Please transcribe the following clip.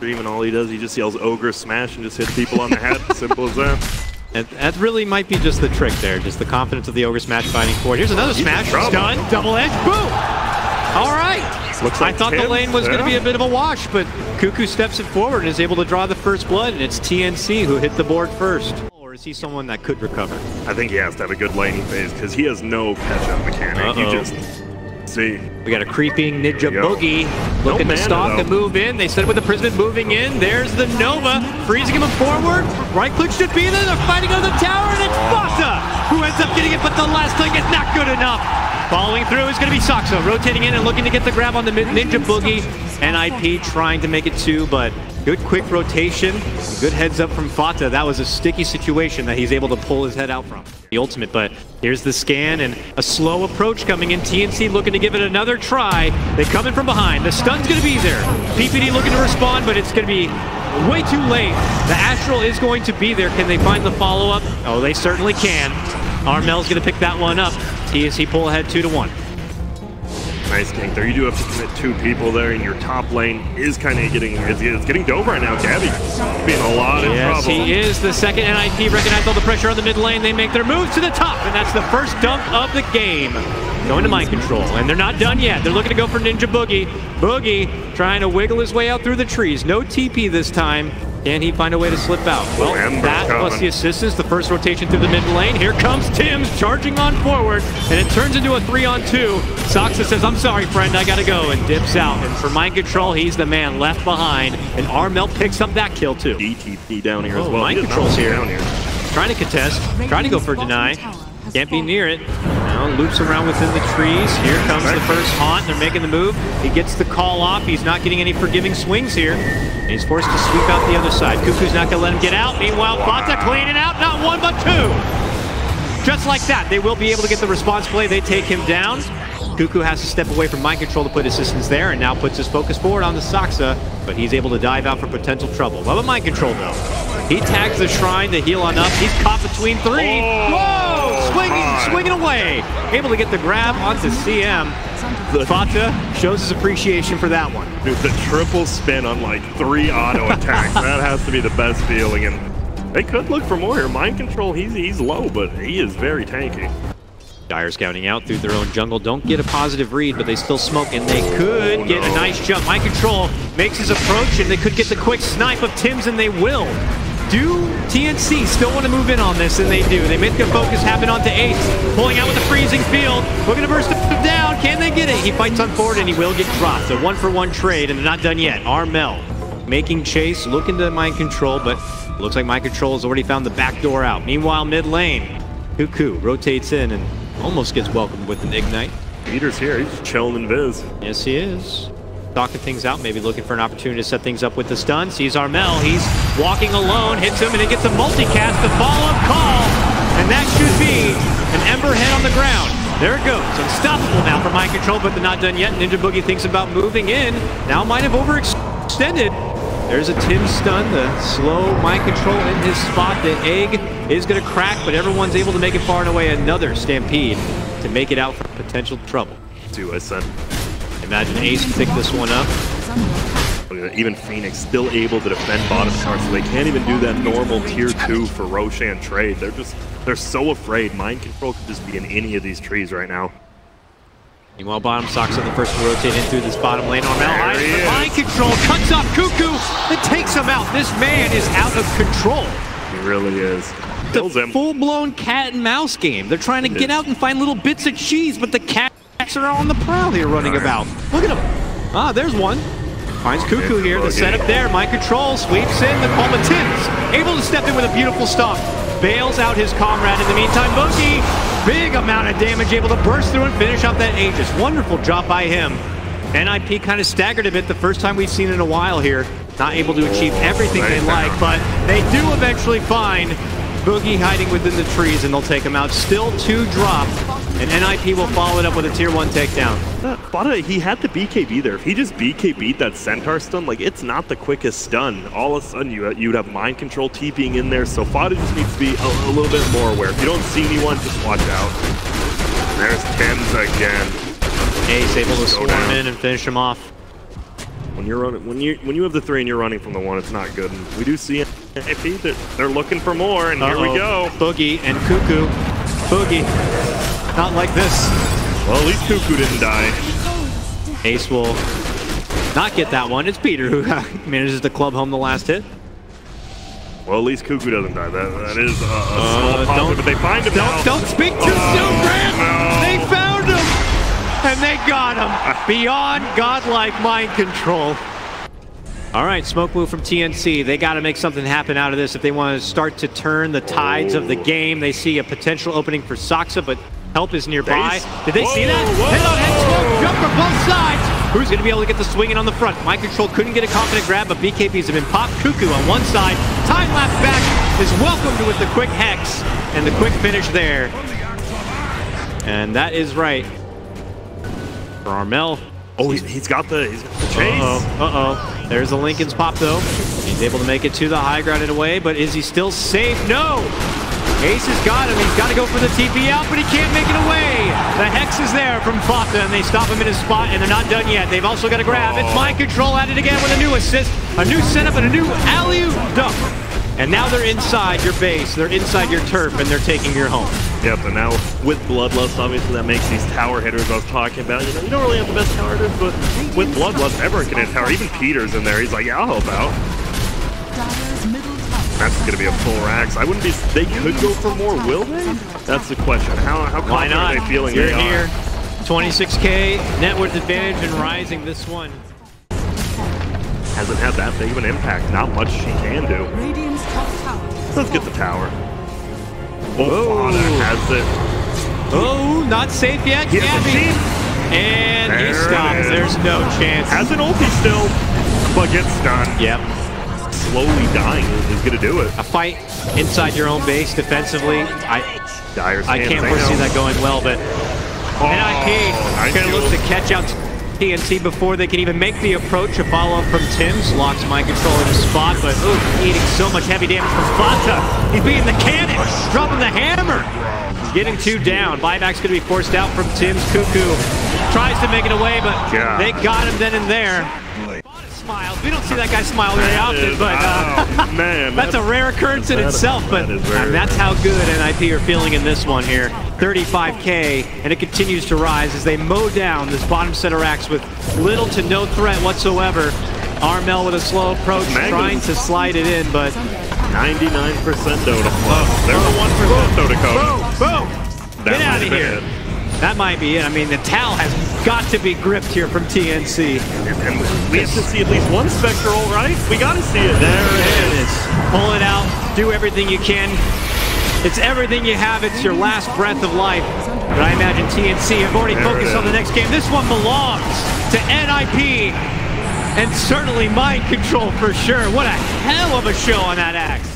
stream, and all he does, he just yells ogre smash and just hits people on the head. Simple as that. And that really might be just the trick there, just the confidence of the ogre smash fighting forward. Here's another smash, stun, double edge, boom! All right. Looks like I thought the lane was going to be a bit of a wash, but Kuku steps it forward and is able to draw the first blood, and it's TNC who hit the board first. Or is he someone that could recover? I think he has to have a good laning phase because he has no catch-up mechanic. You just see. We got a creeping Ninja Boogie looking to stalk and move in. They set up with the Prism moving in. There's the Nova, freezing him forward. Right click should be there. They're fighting on the tower, and it's Fata who ends up getting it, but the last click is not good enough. Following through is going to be Saxo, rotating in and looking to get the grab on the Ninja Boogie. NiP trying to make it two, but good quick rotation. Good heads up from Fata. That was a sticky situation that he's able to pull his head out from. The ultimate, but here's the scan and a slow approach coming in. TNC looking to give it another try. They come in from behind. The stun's going to be there. PPD looking to respond, but it's going to be way too late. The Astral is going to be there. Can they find the follow-up? Oh, they certainly can. Armel's going to pick that one up. TNC pull ahead 2-1. Nice gank there. You do have to commit two people there, and your top lane is kind of getting dope right now. Gabby being a lot of trouble. Yes, he is. The second NiP recognize all the pressure on the mid lane. They make their move to the top, and that's the first dump of the game. Going to mind control, and they're not done yet. They're looking to go for Ninja Boogie. Boogie trying to wiggle his way out through the trees. No TP this time. Can he find a way to slip out? Well, that plus the assistance, the first rotation through the mid lane. Here comes Tim's charging on forward, and it turns into a 3-on-2. Saxa says, I'm sorry, friend, I gotta go, and dips out. And for mind control, he's the man left behind, and Armel picks up that kill too. DTP down here as well. Mind control's here. Trying to contest, trying to go for deny. Can't be near it. Now loops around within the trees. Here comes the first haunt. They're making the move. He gets the call off. He's not getting any forgiving swings here. And he's forced to sweep out the other side. Kuku's not going to let him get out. Meanwhile, Fata cleaning out. Not one, but two. Just like that, they will be able to get the response play. They take him down. Kuku has to step away from mind control to put assistance there, and now puts his focus forward on the Saxa, but he's able to dive out for potential trouble. What about mind control, though? He tags the shrine to heal on up. He's caught between three. Whoa! Swinging away. Able to get the grab onto CM. Fata shows his appreciation for that one. Dude, the triple spin on like 3 auto attacks. That has to be the best feeling. And they could look for more here. Mind control, he's low, but he is very tanky. Dire scouting out through their own jungle. Don't get a positive read, but they still smoke, and they could get a nice jump. Mind control makes his approach, and they could get the quick snipe of Tim's, and they will. Do TNC still want to move in on this? And they do. They make their focus happen onto Ace. Pulling out with the freezing field. Looking to burst him down. Can they get it? He fights on forward, and he will get dropped. A 1-for-1 trade, and they're not done yet. Armel making chase, looking to mind control, but looks like mind control has already found the back door out. Meanwhile, mid lane, Kuku rotates in and almost gets welcomed with an ignite. Peter's here. He's chilling in Viz. Yes, he is. Talking things out, maybe looking for an opportunity to set things up with the stun. Sees Armel. He's walking alone, hits him, and he gets a multicast, the follow-up call. And that should be an Ember head on the ground. There it goes. Unstoppable now for mind control, but they're not done yet. Ninja Boogie thinks about moving in. Now might have overextended. There's a Tim stun, the slow mind control in his spot. The egg is going to crack, but everyone's able to make it far and away. Another Stampede to make it out for potential trouble. I said. Imagine Ace pick this one up. Even Phoenix still able to defend bottom tower, so they can't even do that normal tier 2 for Roshan trade. They're so afraid. Mind control could just be in any of these trees right now. Meanwhile, bottom Sox are the first to rotate in through this bottom lane. Armel, mind control, cuts off Kuku, and takes him out. This man is out of control. He really is. Kills him. Full-blown cat and mouse game. They're trying to get out and find little bits of cheese, but the cats are on the prowl here running about. Look at him. Ah, there's one. Finds Kuku here. The setup there. Mind control sweeps in the call, but Tim's able to step in with a beautiful stomp. Bails out his comrade in the meantime. Boogie, big amount of damage, able to burst through and finish off that Aegis. Wonderful job by him. NiP kind of staggered a bit the first time we've seen in a while here. Not able to achieve everything they like, but they do eventually find Boogie hiding within the trees, and they'll take him out. Still 2 drop, and NiP will follow it up with a tier 1 takedown. Fata, he had the BKB there. If he just BKB'd that Centaur stun, like, it's not the quickest stun. All of a sudden, you'd have mind control TPing in there, so Fata just needs to be a little bit more aware. If you don't see anyone, just watch out. There's Tim's again. Ace able to swarm in and finish him off. When you're running, when you have the 3 and you're running from the 1, it's not good. And we do see NiP that they're looking for more, and here we go. Boogie and Cuckoo. Boogie, not like this. Well, at least Cuckoo didn't die. Ace will not get that one. It's Peter who manages to club home the last hit. Well, at least Cuckoo doesn't die. That is a small positive, but they find him now. Don't speak too soon, Grant! No. They found him! And they got him! Beyond godlike mind control. All right, Smoke Move from TNC. They got to make something happen out of this if they want to start to turn the tides of the game. They see a potential opening for Soxa, but help is nearby. Did they see that? Hit on head smoke, jump from both sides. Who's going to be able to get the swinging on the front? Mind Control couldn't get a confident grab, but BKBs have been popped. Cuckoo on one side. Time lapse back is welcomed with the quick hex and the quick finish there. And that is right for Armel. Oh, he's got the chase. Uh-oh. There's the Lincoln's pop, though. He's able to make it to the high ground in a way, but is he still safe? No! Ace has got him. He's got to go for the TP out, but he can't make it away. The Hex is there from Fata, and they stop him in his spot, and they're not done yet. They've also got to grab. It's Mind Control at it again with a new assist, a new setup, and a new alley-oop dunk. And now they're inside your base, they're inside your turf, and they're taking your home. Yep, and now with Bloodlust, obviously that makes these tower hitters I was talking about. You know, you don't really have the best tower hitters, but with Bloodlust, everyone can hit tower. Even Peter's in there. He's like, yeah, I'll help out. That's going to be a full Rax. I wouldn't be. They could go for more, will they? That's the question. How confident are they feeling? You're here. 26K net worth advantage and rising this one. Hasn't had that big of an impact. Not much she can do. Let's get the tower. Oh, has it. Oh, not safe yet. He has the sheep. And he stops. There's no chance. Has an ulti still, but gets stunned. Yep. Slowly dying is going to do it. A fight inside your own base defensively. I can't foresee that going well, but NiP going to look to catch out TNC before they can even make the approach. A follow-up from Tim's locks Mind Control in his spot, but eating so much heavy damage from Fata. He's beating the cannon, dropping the hammer. He's getting 2 down. Buyback's going to be forced out from Tim's. Cuckoo tries to make it away, but they got him then and there. Smiles. We don't see that guy smile very often, but man, that's a rare occurrence in itself. But that's how good NiP are feeling in this one here. 35K, and it continues to rise as they mow down this bottom center Rax with little to no threat whatsoever. Armel with a slow approach, trying to slide it in, but 99% Dota. There's a 1% Dota code. Boom! Get out of here. That might be it. I mean, the Tal has got to be gripped here from TNC. And we have to see at least one Spectral, right? We got to see it. There it is. Pull it out. Do everything you can. It's everything you have. It's your last breath of life. But I imagine TNC have already focused on the next game. This one belongs to NiP. And certainly Mind Control for sure. What a hell of a show on that axe.